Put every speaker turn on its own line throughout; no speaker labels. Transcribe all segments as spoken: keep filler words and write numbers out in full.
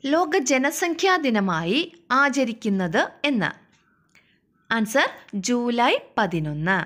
ലോക ജനസംഖ്യാ ദിനമായി ആചരിക്കുന്നത് എന്ന്? ആൻസർ ജൂലൈ പതിനൊന്ന്.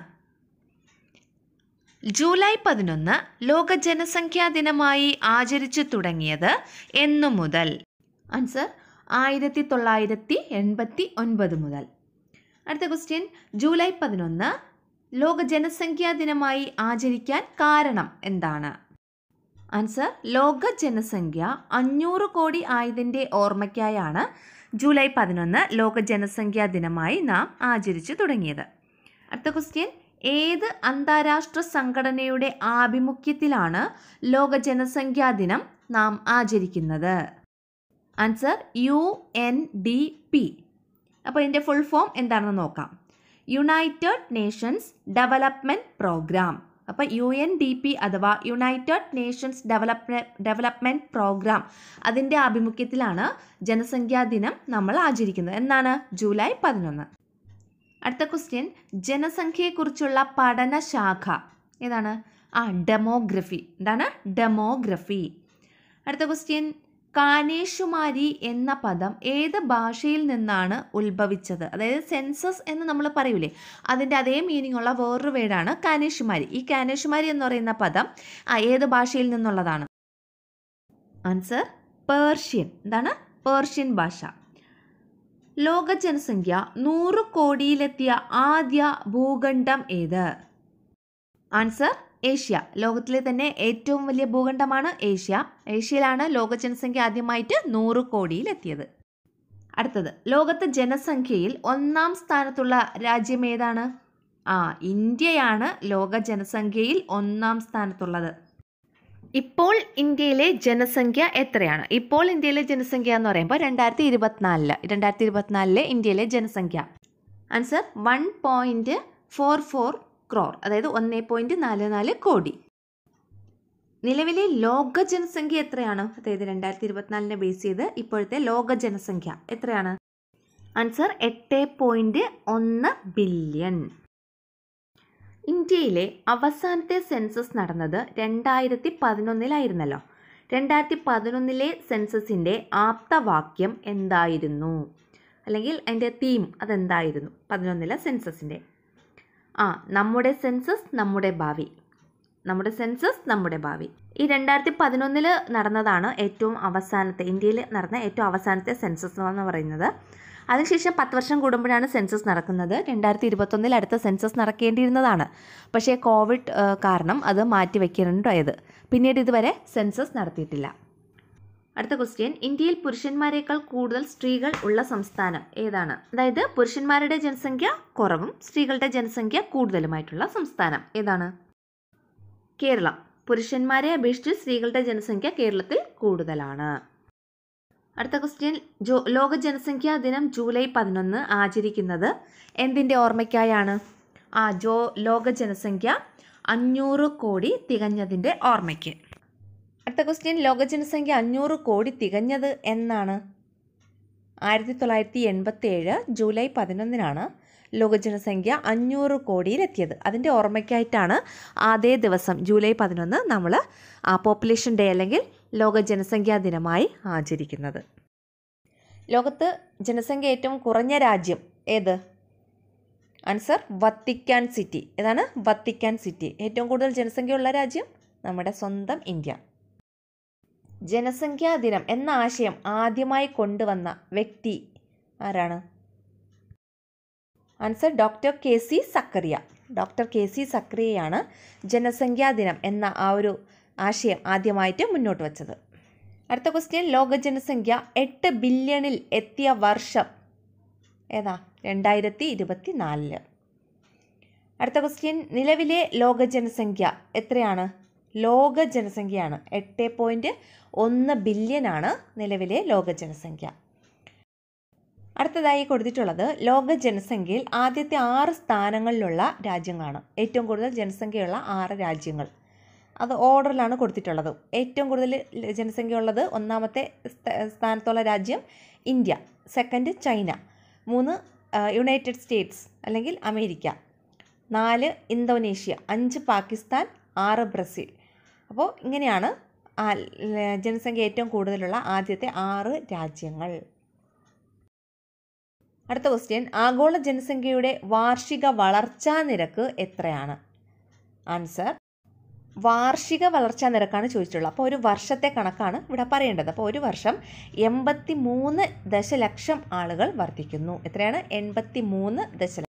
ജൂലൈ പതിനൊന്ന് ലോക ജനസംഖ്യാ ദിനമായി ആചരിച്ചു തുടങ്ങിയത് എന്നു മുതൽ? ആൻസർ ആയിരത്തി തൊള്ളായിരത്തി എൺപത്തി ഒൻപത് മുതൽ. അടുത്ത ക്വസ്റ്റ്യൻ, ജൂലൈ പതിനൊന്ന് ലോക ജനസംഖ്യാ ദിനമായി ആചരിക്കാൻ കാരണം എന്താണ്? ആൻസർ ലോക ജനസംഖ്യ അഞ്ഞൂറ് കോടി ആയതിൻ്റെ ഓർമ്മയ്ക്കായാണ് ജൂലൈ പതിനൊന്ന് ലോക ജനസംഖ്യാ ദിനമായി നാം ആചരിച്ചു തുടങ്ങിയത്. അടുത്ത ക്വസ്റ്റ്യൻ, ഏത് അന്താരാഷ്ട്ര സംഘടനയുടെ ആഭിമുഖ്യത്തിലാണ് ലോക ജനസംഖ്യാ ദിനം നാം ആചരിക്കുന്നത്? Answer U N D P. അപ്പോൾ ഇതിൻ്റെ ഫുൾ ഫോം എന്താണെന്ന് നോക്കാം. United Nations Development Programme. അപ്പോൾ യു എൻ ഡി പി അഥവാ United Nations Development Development Programme അതിൻ്റെ ആഭിമുഖ്യത്തിലാണ് ജനസംഖ്യാ ദിനം നമ്മൾ ആചരിക്കുന്നത്. എന്നാണ്? ജൂലൈ പതിനൊന്ന്. അടുത്ത ക്വസ്റ്റ്യൻ, ജനസംഖ്യയെക്കുറിച്ചുള്ള പഠനശാഖ ഏതാണ്? ആ ഡെമോഗ്രഫി. എന്താണ്? ഡെമോഗ്രഫി. അടുത്ത ക്വസ്റ്റ്യൻ, കാനേഷുമാരി എന്ന പദം ഏത് ഭാഷയിൽ നിന്നാണ് ഉത്ഭവിച്ചത്? അതായത് സെൻസസ് എന്ന് നമ്മൾ പറയൂലേ, അതിൻ്റെ അതേ മീനിങ് ഉള്ള വേറൊരു വേർഡാണ് കാനേഷുമാരി. ഈ കാനേഷുമാരി എന്ന് പറയുന്ന പദം ആ ഏത് ഭാഷയിൽ നിന്നുള്ളതാണ്? Answer Persian. എന്താണ്? പേർഷ്യൻ ഭാഷ. ലോക ജനസംഖ്യ നൂറ് കോടിയിലെത്തിയ ആദ്യ ഭൂഖണ്ഡം ഏത്? Answer Asia. ലോകത്തിലെ തന്നെ ഏറ്റവും വലിയ ഭൂഖണ്ഡമാണ് ഏഷ്യ. ഏഷ്യയിലാണ് ലോക ജനസംഖ്യ ആദ്യമായിട്ട് നൂറ് കോടിയിലെത്തിയത്. അടുത്തത്, ലോകത്തെ ജനസംഖ്യയിൽ ഒന്നാം സ്ഥാനത്തുള്ള രാജ്യം ഏതാണ്? ആ ഇന്ത്യയാണ് ലോക ജനസംഖ്യയിൽ ഒന്നാം സ്ഥാനത്തുള്ളത്. ഇപ്പോൾ ഇന്ത്യയിലെ ജനസംഖ്യ എത്രയാണ്? ഇപ്പോൾ ഇന്ത്യയിലെ ജനസംഖ്യ എന്ന് പറയുമ്പോൾ രണ്ടായിരത്തി ഇരുപത്തിനാലില് രണ്ടായിരത്തി ഇരുപത്തിനാലിലെ ഇന്ത്യയിലെ ജനസംഖ്യ answer one point four four crore, അതായത് ഒന്ന് പോയിൻറ്റ് നാല് നാല് കോടി. നിലവിലെ ലോക ജനസംഖ്യ എത്രയാണ്? അതായത് രണ്ടായിരത്തി ഇരുപത്തിനാലിനെ ബേസ് ചെയ്ത് ഇപ്പോഴത്തെ ലോക ജനസംഖ്യ എത്രയാണ്? ആൻസർ എട്ട് പോയിൻറ്റ് ഒന്ന് ബില്യൺ. ഇന്ത്യയിലെ അവസാനത്തെ സെൻസസ് നടന്നത് രണ്ടായിരത്തി പതിനൊന്നിലായിരുന്നല്ലോ. രണ്ടായിരത്തി പതിനൊന്നിലെ സെൻസസിൻ്റെ ആപ്തവാക്യം എന്തായിരുന്നു? അല്ലെങ്കിൽ അതിൻ്റെ തീം അതെന്തായിരുന്നു പതിനൊന്നിലെ സെൻസസിൻ്റെ? ആ നമ്മുടെ സെൻസസ് നമ്മുടെ ഭാവി. നമ്മുടെ സെൻസസ് നമ്മുടെ ഭാവി. ഈ രണ്ടായിരത്തി പതിനൊന്നിൽ നടന്നതാണ് ഏറ്റവും അവസാനത്തെ, ഇന്ത്യയിൽ നടന്ന ഏറ്റവും അവസാനത്തെ സെൻസസ് എന്ന് പറയുന്നത്. അതിനുശേഷം പത്ത് വർഷം കൂടുമ്പോഴാണ് സെൻസസ് നടക്കുന്നത്. രണ്ടായിരത്തി ഇരുപത്തൊന്നിൽ അടുത്ത സെൻസസ് നടക്കേണ്ടിയിരുന്നതാണ്. പക്ഷേ കോവിഡ് കാരണം അത് മാറ്റിവെക്കേണ്ടതായത്. പിന്നീട് ഇതുവരെ സെൻസസ് നടത്തിയിട്ടില്ല. അടുത്ത ക്വസ്റ്റ്യൻ, ഇന്ത്യയിൽ പുരുഷന്മാരെക്കാൾ കൂടുതൽ സ്ത്രീകൾ ഉള്ള സംസ്ഥാനം ഏതാണ്? അതായത് പുരുഷന്മാരുടെ ജനസംഖ്യ കുറവും സ്ത്രീകളുടെ ജനസംഖ്യ കൂടുതലുമായിട്ടുള്ള സംസ്ഥാനം ഏതാണ്? കേരളം. പുരുഷന്മാരെ അപേക്ഷിച്ച് സ്ത്രീകളുടെ ജനസംഖ്യ കേരളത്തിൽ കൂടുതലാണ്. അടുത്ത ക്വസ്റ്റ്യൻ, ജോ ലോക ജനസംഖ്യാ ദിനം ജൂലൈ പതിനൊന്ന് ആചരിക്കുന്നത് എന്തിൻ്റെ ഓർമ്മയ്ക്കായാണ്? ആ ജോ ലോക ജനസംഖ്യ അഞ്ഞൂറ് കോടി തികഞ്ഞതിൻ്റെ ഓർമ്മയ്ക്ക്. അടുത്ത ക്വസ്റ്റ്യൻ, ലോക ജനസംഖ്യ അഞ്ഞൂറ് കോടി തികഞ്ഞത് എന്നാണ്? ആയിരത്തി തൊള്ളായിരത്തി എൺപത്തി ഏഴ് ജൂലൈ പതിനൊന്നിനാണ് ലോക ജനസംഖ്യ അഞ്ഞൂറ് കോടിയിലെത്തിയത്. അതിൻ്റെ ഓർമ്മയ്ക്കായിട്ടാണ് അതേ ദിവസം ജൂലൈ പതിനൊന്ന് നമ്മൾ ആ പോപ്പുലേഷൻ ഡേ അല്ലെങ്കിൽ ലോക ജനസംഖ്യാ ദിനമായി ആചരിക്കുന്നത്. ലോകത്ത് ജനസംഖ്യ ഏറ്റവും കുറഞ്ഞ രാജ്യം ഏത്? Answer Vatican City. ഏതാണ്? Vatican City. ഏറ്റവും കൂടുതൽ ജനസംഖ്യയുള്ള രാജ്യം നമ്മുടെ സ്വന്തം ഇന്ത്യ. ജനസംഖ്യാ ദിനം എന്ന ആശയം ആദ്യമായി കൊണ്ടുവന്ന വ്യക്തി ആരാണ്? Answer doctor K C Zacharia. Doctor K C സക്കറിയയാണ് ജനസംഖ്യാ ദിനം എന്ന ആ ഒരു ആശയം ആദ്യമായിട്ട് മുന്നോട്ട് വച്ചത്. അടുത്ത ക്വസ്റ്റ്യൻ, ലോക ജനസംഖ്യ എട്ട് ബില്യണിൽ എത്തിയ വർഷം ഏതാ? രണ്ടായിരത്തി ഇരുപത്തി നാലില്. അടുത്ത ക്വസ്റ്റ്യൻ, നിലവിലെ ലോക ജനസംഖ്യ എത്രയാണ്? ലോക ജനസംഖ്യയാണ് എട്ട് പോയിൻറ്റ് ഒന്ന് ബില്യനാണ് നിലവിലെ ലോക ജനസംഖ്യ. അടുത്തതായി കൊടുത്തിട്ടുള്ളത് ലോക ജനസംഖ്യയിൽ ആദ്യത്തെ ആറ് സ്ഥാനങ്ങളിലുള്ള രാജ്യങ്ങളാണ്. ഏറ്റവും കൂടുതൽ ജനസംഖ്യയുള്ള ആറ് രാജ്യങ്ങൾ. അത് ഓർഡറിലാണ് കൊടുത്തിട്ടുള്ളത്. ഏറ്റവും കൂടുതൽ ജനസംഖ്യ ഉള്ളത് ഒന്നാമത്തെ സ്ഥാനത്തുള്ള രാജ്യം ഇന്ത്യ, സെക്കൻഡ് ചൈന, മൂന്ന് യുണൈറ്റഡ് സ്റ്റേറ്റ്സ് അല്ലെങ്കിൽ അമേരിക്ക, നാല് ഇന്തോനേഷ്യ, അഞ്ച് പാകിസ്ഥാൻ, ആറ് ബ്രസീൽ. അപ്പോൾ ഇങ്ങനെയാണ് ജനസംഖ്യ ഏറ്റവും കൂടുതലുള്ള ആദ്യത്തെ ആറ് രാജ്യങ്ങൾ. അടുത്ത ക്വസ്റ്റ്യൻ, ആഗോള ജനസംഖ്യയുടെ വാർഷിക വളർച്ചാ നിരക്ക് എത്രയാണ്? ആൻസർ, വാർഷിക വളർച്ചാ നിരക്കാണ് ചോദിച്ചിട്ടുള്ളത്. അപ്പോൾ ഒരു വർഷത്തെ കണക്കാണ് ഇവിടെ പറയേണ്ടത്. അപ്പോൾ ഒരു വർഷം എൺപത്തി മൂന്ന് ദശലക്ഷം ആളുകൾ വർദ്ധിക്കുന്നു. എത്രയാണ്? എൺപത്തി മൂന്ന് ദശലക്ഷം.